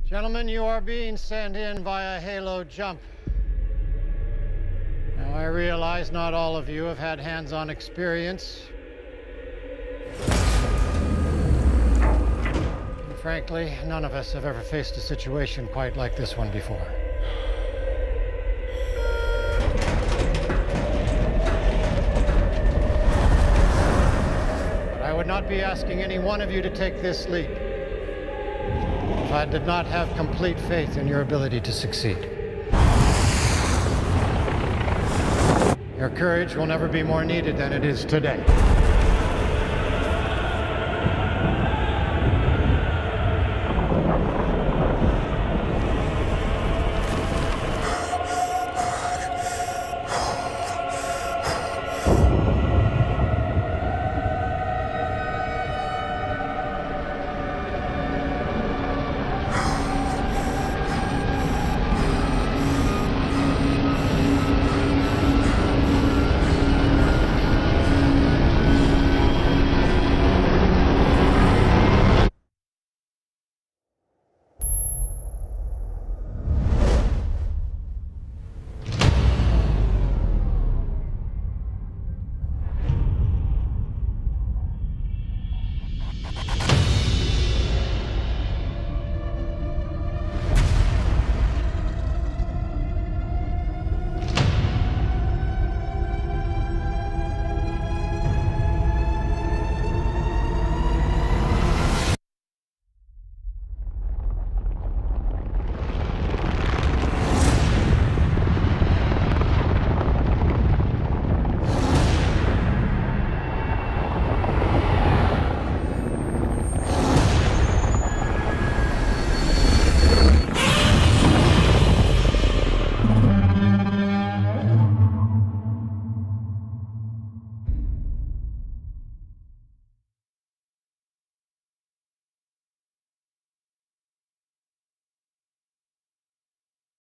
Gentlemen, you are being sent in via Halo jump. Now, I realize not all of you have had hands-on experience. And frankly, none of us have ever faced a situation quite like this one before. But I would not be asking any one of you to take this leap if I did not have complete faith in your ability to succeed. Your courage will never be more needed than it is today.